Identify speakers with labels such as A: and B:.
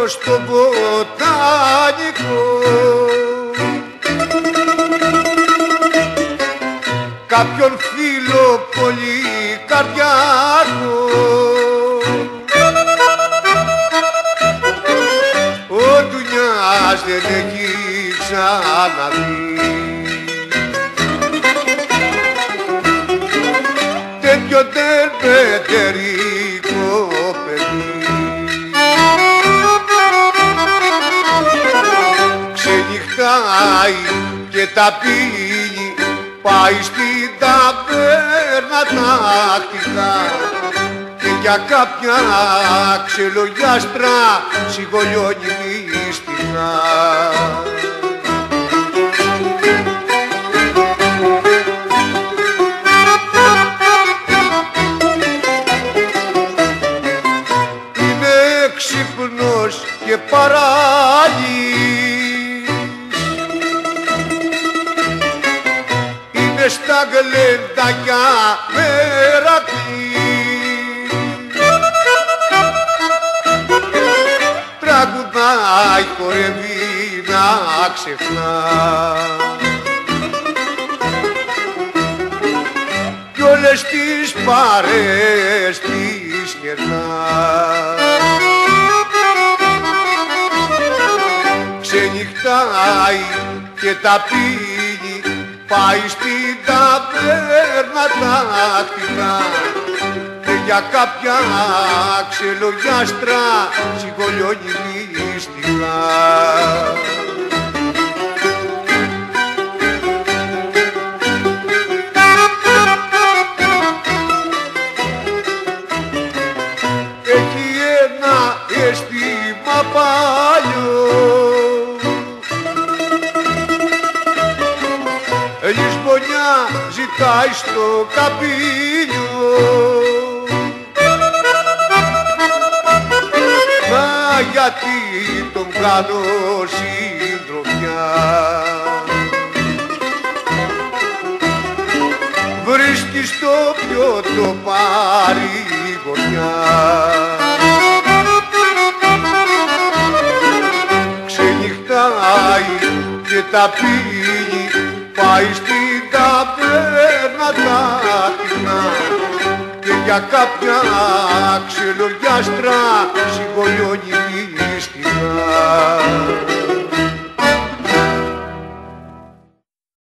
A: στο βοτανικό κάποιον φίλο πολύ καρδιακό. Ο Ντουνιάς δεν έχει ξαναδεί τέτοιο τερπετερικό παιδί. Ξενυχτάει και τα πίνει, πάει στην ταβέρνα τακτικά και για κάποια ξελογιάστρα σιγολιώνει μυστικά. Είναι ξύπνος και παράλης, είναι στα γλεντάκια Μερακλής, τραγουδάει, χορεύει να ξεχνά κι όλες τις παρέες τις κερνά. Ξενυχτάει και τα πίνει, πάει στην ταβέρνα τακτικά και για κάποια ξελογιάστρα σιγολιώνει μυστικά. Έχει ένα αίσθημα παλιό, Λησμπονιά ζητάει στο καπίνιο, μα γιατί τον κάνω συντροφιά. Βρίσκει στο πιότο παρηγοριά, ξενυχτάει και τα πίνει, πάει στην ταβέρνα τακτικά και για κάποια ξελογιάστρα σιγολιώνει